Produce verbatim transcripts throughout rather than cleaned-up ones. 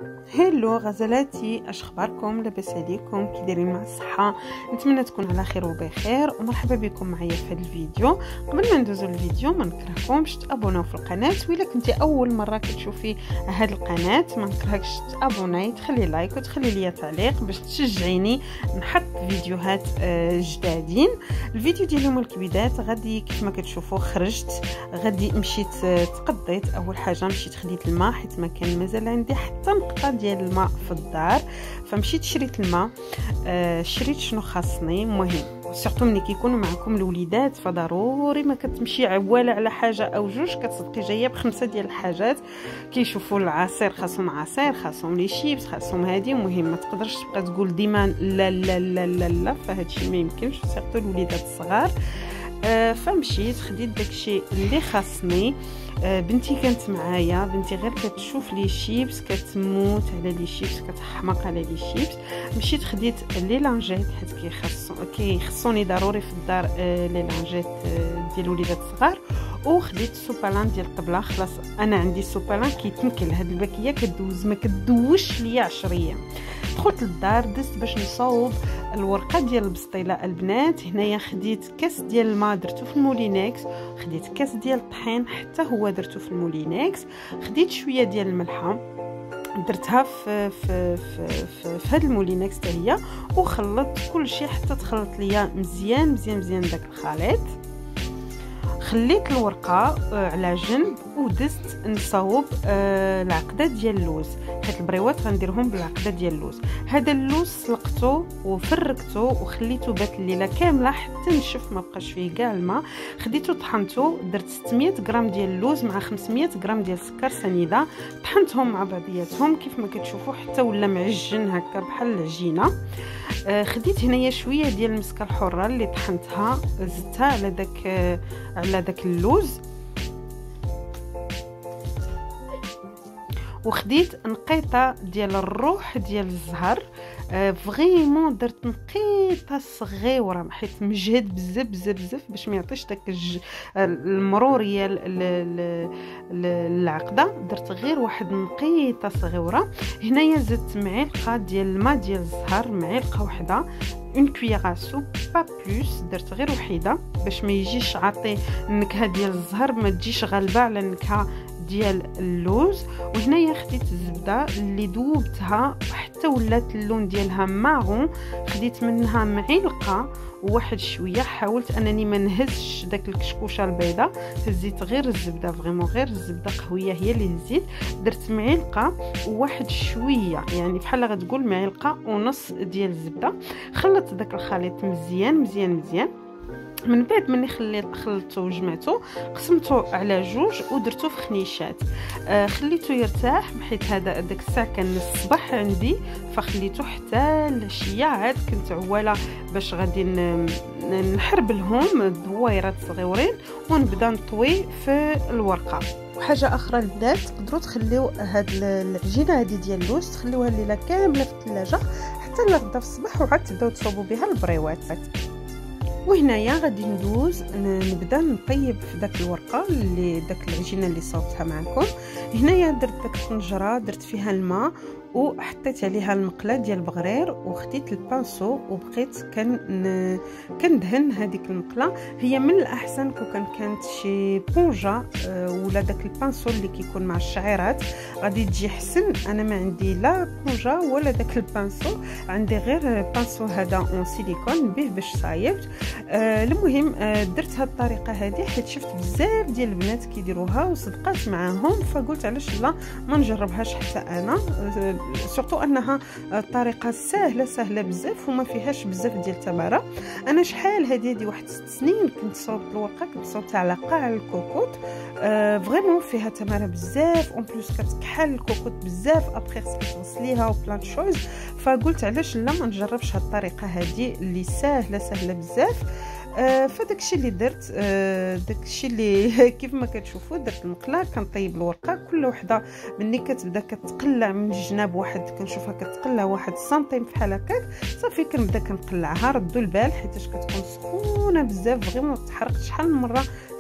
هيلو غزالاتي، اش اخباركم؟ لاباس عليكم؟ كي دايرين مع الصحه؟ نتمنى تكونوا على خير وبخير، ومرحبا بكم معايا في هذا الفيديو. قبل ما ندوزو للفيديو ما نكرهكمش تابوناو في القناه، وإلا كنتي اول مره كتشوفي هذه القناه ما نكرهكش تابوناي، تخلي لايك وتخلي لي تعليق باش تشجعيني نحط فيديوهات جدادين. الفيديو ديال اليوم الكبيدات غادي كيف ما كتشوفوا خرجت غادي مشيت تقضيت. اول حاجه مشيت خديت الماء حيت ما كان مازال عندي حتى نقطه ديال الماء في الدار، فمشيت شريت الماء. آه شريت شنو خاصني. المهم سورتو ملي كيكونوا معكم الوليدات فضروري ما كتمشي عواله على حاجه او جوج، كتصدقي جايه بخمسه ديال الحاجات. كيشوفوا العصير خاصهم عصير، خاصهم لي شيبس، خاصهم هادي. المهم ما تقدرش تبقى تقول ديما لا لا لا لا لا، فهاد الشيء ما يمكنش سورتو الوليدات الصغار. آه فمشيت خديت داكشي اللي خاصني. آه بنتي كانت معايا، بنتي غير كتشوف لي شيبس كتموت على لي شيبس، كتحماق على لي شيبس. مشيت خديت لي لانجيت حيت كيخصو كيخصوني ضروري في الدار آه لي لانجيت آه ديال الوليدات الصغار. وخديت سوبالان ديال الطبله. خلاص انا عندي سوبالان كيتنكل، هاد الباكيه كدوز ما كدوش ليا عشر ايام. دخلت للدار دزت باش نصاوب الورقه ديال البسطيله البنات. هنايا خديت كاس ديال الماء درتو في المولينكس، خديت كاس ديال الطحين حتى هو درتو في المولينكس، خديت شويه ديال الملحه درتها في في في في, في هاد المولينكس حتى هي، وخلطت كلشي حتى تخلط ليا مزيان مزيان مزيان داك الخليط. خليت الورقه على جنب ودزت نصاوب آه العقده ديال اللوز، حيت البريوات غنديرهم بالعقده ديال اللوز. هذا اللوز سلقته وفركته وخليته بات الليله كامله حتى نشف، ما بقاش فيه كاع الماء. خديته طحنته، درت ستمية غرام ديال اللوز مع خمسمية غرام ديال السكر سنيده، طحنتهم مع بعضياتهم كيف ما كتشوفوا حتى ولا معجن هكا بحال العجينه. آه خديت هنايا شويه ديال المسكه الحره اللي طحنتها زدتها على داك آه على داك اللوز، وخديت نقيطه ديال الروح ديال الزهر. آه فريمون درت نقيطه صغيره حيت مجهد بزاف بزاف بزاف باش ما يعطيش داك الج... المروريه للعقده. درت غير واحد نقيطه صغيره. هنايا زدت معلقه ديال الماء ديال الزهر، معلقه واحده، اون كويير سوب با بلوس، درت غير وحيده باش ما يجيش عاطي النكهه ديال الزهر ما تجيش غالبه على النكهه ديال اللوز. وهنايا خديت الزبده اللي ذوبتها حتى ولات اللون ديالها مارون، خديت منها معلقه وواحد شويه. حاولت انني ما نهزش داك الكشكوشه البيضاء، هزيت غير الزبده، فريمون غير الزبده قهويه هي اللي هزيت. درت معلقه وواحد شويه، يعني بحال غتقول معلقه ونص ديال الزبده. خلطت داك الخليط مزيان مزيان مزيان. من بعد مني خليت خلطته وجمعته قسمته على جوج ودرته في خنيشات. آه خليته يرتاح حيت هذا داك الساعه كان الصباح عندي، فخليته حتى العشيه. عاد كنت عواله باش غادي نحرب لهم دويرات صغيورين ونبدا نطوي في الورقه. وحاجه اخرى البنات، تقدروا تخليو هاد العجينه هذه ديال اللوز تخليوها الليله كامله في الثلاجه حتى لغدا في الصباح، وعاد تبداو تصوبوا بها البريوات. وهنايا غادي ندوز نبدا نطيب في داك الورقه اللي داك العجينه اللي صوبتها معكم. هنايا درت داك الطنجره درت فيها الماء وحطيت عليها المقله ديال البغرير وخديت البانسو وبقيت كان كندهن هذيك المقله. هي من الاحسن كون كان كانت شي بونجا ولا داك البانسو اللي كيكون مع الشعيرات غادي تجي حسن. انا ما عندي لا بونجا ولا داك البانسو، عندي غير بانسو هذا اون سيليكون به باش صايبت. آه المهم آه درت هاد الطريقه هذه حيت شفت بزاف ديال البنات كيديروها وصدقات معاهم، فقلت علاش لا ما نجربهاش حتى انا. آه سورتو انها طريقه سهله سهله بزاف وما فيهاش بزاف ديال التماره. انا شحال هذه هذه واحد ست سنين كنت صوبت الورقه، كنت صوبتها على قاع الكوكوط. آه فريمون فيها تماره بزاف، اون بليس كتكحل الكوكوط بزاف، ابخي خصك تغسليها وبلان شوز. فقلت علاش لا ما نجربش هاد الطريقه هذه اللي سهله سهله بزاف. آه فداكشي اللي درت آه داكشي اللي كيف ما كتشوفوا درت المقله كنطيب الورقه كل وحده مني كتبدا كتقلع من الجناب، واحد كنشوفها كتقلع واحد سنتيم بحال هكاك، صافي كنبدا كنقلعها. ردوا البال حيتاش كتكون سخونه بزاف فريمون تحرقت. شحال من مره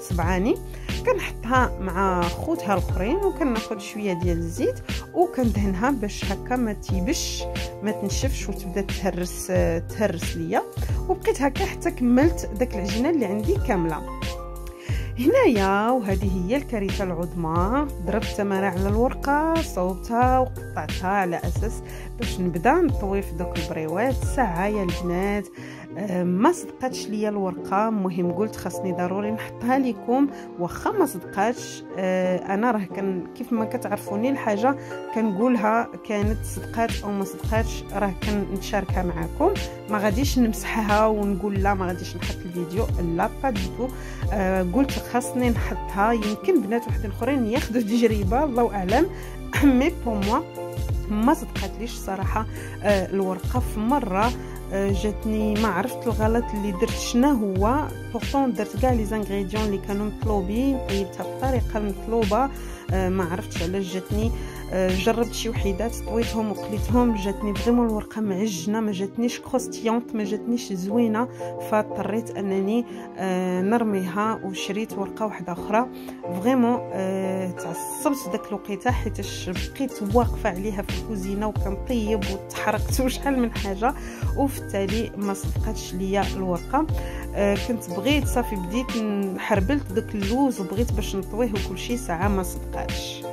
صبعاني، كنحطها مع خوتها الاخرين وكناخذ شويه ديال الزيت وكندهنها باش هكا ما تيبش ما تنشفش وتبدا تهرس تهرس ليا. وبقيت هكا حتى كملت داك العجينه اللي عندي كامله. هنايا وهذه هي الكريته العظمى، ضربت تماره على الورقه، صوبتها وقطعتها على اساس باش نبدا نطوي في دوك البريوات. ساعه يا البنات أه ما صدقاتش ليا الورقه، المهم قلت خاصني ضروري نحطها لكم واخا ما صدقاتش. أه انا راه كان كيف ما كتعرفوني الحاجه كنقولها، كانت صدقات او ما صدقاتش راه كنشاركها معكم، ما غاديش نمسحها ونقول لا ما غاديش نحط الفيديو، لا با دو. أه قلت خاصني نحطها، يمكن بنات واحد اخرين ياخذوا تجربه الله اعلم، مي بو موا ما صدقاتليش صراحه. أه الورقه في مره جاتني ما عرفت الغلط اللي درت شنو هو، بورطون درت كاع لي زانغريديون اللي كانوا مطلوبين، طيبتها بالطريقه المطلوبه، ما عرفتش علاش جاتني. جربت شي وحيدات طويتهم وقليتهم، جاتني فريمون الورقه معجنه، ما جاتنيش كروستيونط، ما جاتنيش زوينه، فاضطريت انني نرميها وشريت ورقه واحده اخرى. فريمون تعصبت داك الوقيته حيتاش بقيت واقفه عليها في الكوزينه وكنطيب وتحرقت وشحال من حاجه، وفي التالي ما صدقاتش ليا الورقه. كنت بغيت صافي بديت حربلت داك اللوز وبغيت باش نطويه وكلشي، ساعه ما صدقاتش.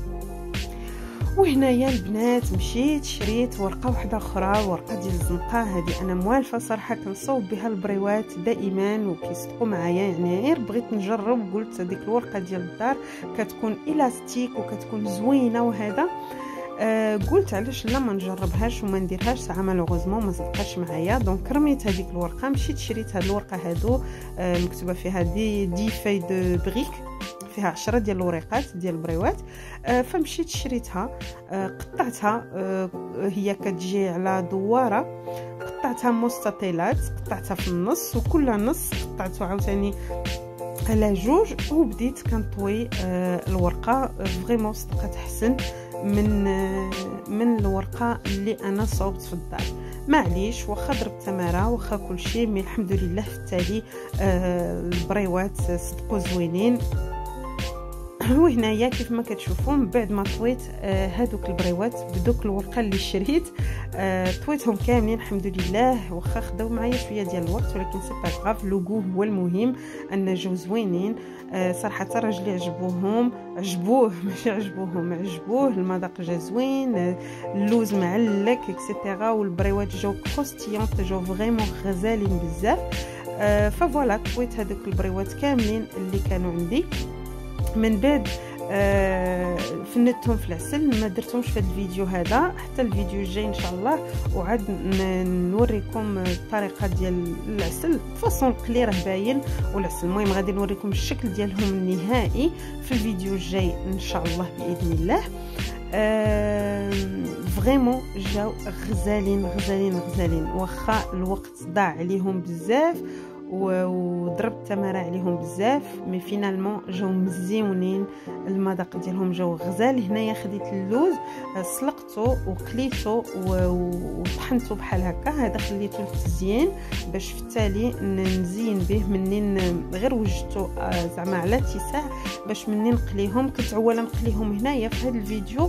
وهنايا البنات مشيت شريت ورقه واحده اخرى، ورقه ديال الزنقه. هذه انا موالفه صراحه كنصوب بها البريوات دائما وكيصدقوا معايا، يعني غير بغيت نجرب، قلت هذيك الورقه ديال الدار كتكون الاستيك وكتكون زوينه وهذا. آه قلت علاش لا ما نجربهاش وما نديرهاش، ساعه مالوغوزمون ما صدقاتش معايا. دونك رميت هذيك الورقه، مشيت شريت هاد الورقه هادو آه مكتوبه فيها دي دي في دو بريك، فيها عشرة ديال الوريقات ديال البريوات. آه فمشيت شريتها، آه قطعتها، آه هي كتجي على دواره، قطعتها مستطيلات، قطعتها في النص وكل نص قطعته عاوتاني على جوج، وبديت كنطوي آه الورقه. فريمون صدقات احسن من آه من الورقه اللي انا صوبت في الدار. معليش واخا ضربت تماره واخا كلشي، مي الحمد لله في التالي آه البريوات صدقوا زوينين. وهنايا كيف ما كتشوفوا من بعد ما طويت آه هادوك البريوات بدوك الورقه اللي شريت، آه طويتهم كاملين الحمد لله، واخا خداو معايا شويه ديال الوقت ولكن سي با غاف، لوغو هو المهم، ان جاو زوينين. آه صراحه راجلي عجبوهم عجبوه ماشي عجبوهم عجبوه، المذاق جا زوين، آه اللوز معلك اكسيتيرا، والبريوات جاو كروستيونط، جاو فريمون غزالين بزاف. آه فوالا طويت هذوك البريوات كاملين اللي كانوا عندي. من بعد آه فندتهم في العسل، ما درتهمش في هذا الفيديو هذا، حتى الفيديو الجاي ان شاء الله وعاد نوريكم الطريقه ديال العسل فاصون القلي راه باين والعسل. المهم غادي نوريكم الشكل ديالهم النهائي في الفيديو الجاي ان شاء الله باذن الله. آه فريمون جاو غزالين غزالين غزالين، واخا الوقت ضاع عليهم بزاف وضربت تماره عليهم بزاف، مي فينالمون جاو مزيونين، المذاق ديالهم جاو غزال. هنايا خديت اللوز سلقته وقليته وطحنته بحال هكا، هذا خليته للتزيين باش في التالي نزين به منين غير وجدته زعما على اتساع باش منين نقليهم. كنت اولا نقليهم هنايا في هذا الفيديو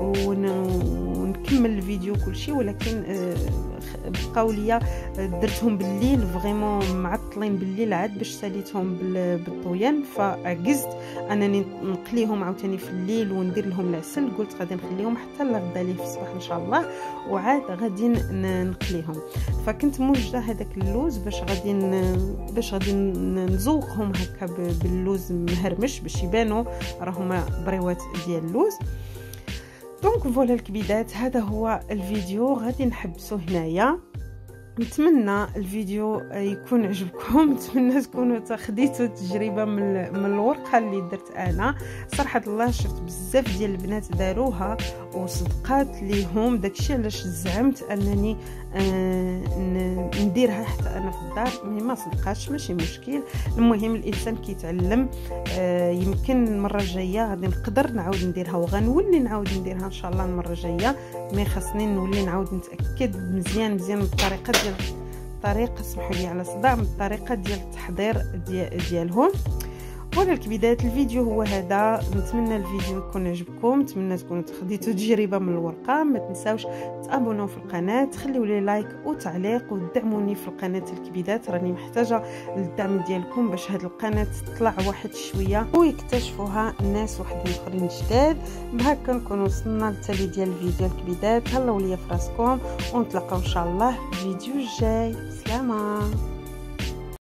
ونكمل الفيديو كلشي، ولكن بقاو ليا درتهم بالليل فريمون معطلين بالليل عاد باش ساليتهم بالطويان، فعجزت انني نقليهم عاوتاني في الليل وندير لهم العسل. قلت غادي نخليهم حتى لغدا ليه في الصباح ان شاء الله وعاد غادي نقليهم. فكنت موجده هذاك اللوز باش غادي باش غادي نزوقهم هكا باللوز مهرمش باش يبانوا راهما بريوات ديال اللوز. دونك فوالا الكبيدات، هذا هو الفيديو غادي نحبسو هنايا. نتمنى الفيديو يكون عجبكم، نتمنى تكونوا تاخديتوا تجربه من من الورقه اللي درت انا. صراحه الله شفت بزاف ديال البنات داروها وصدقات ليهم، داكشي علاش زعمت انني آه نديرها حتى انا في الدار، مي ما صدقاتش ماشي مشكل. المهم الانسان كيتعلم، آه يمكن المره الجايه غادي نقدر نعاود نديرها وغنولي نعاود نديرها ان شاء الله المره الجايه، مي خاصني نولي نعاود نتاكد مزيان مزيان من الطريقه ديال الطريقه، اسمحوا لي على صداع، من الطريقه ديال التحضير ديال ديالهم. ولا الكبيدات. الفيديو هو هذا، نتمنى الفيديو يكون عجبكم، نتمنى تكونوا خديتوا تجربه من الورقه. ما تنساوش تابوناو في القناه، تخليوا لي لايك وتعليق وتدعموني في القناه الكبيدات، راني محتاجه للدعم ديالكم باش هذه القناه تطلع واحد شويه ويكتشفوها الناس وحدين اخرين جداد. بهكا نكون وصلنا للتالي ديال الفيديو الكبيدات. هلاو ليا فراسكم ونتلاقاو ان شاء الله في الفيديو الجاي. سلامه.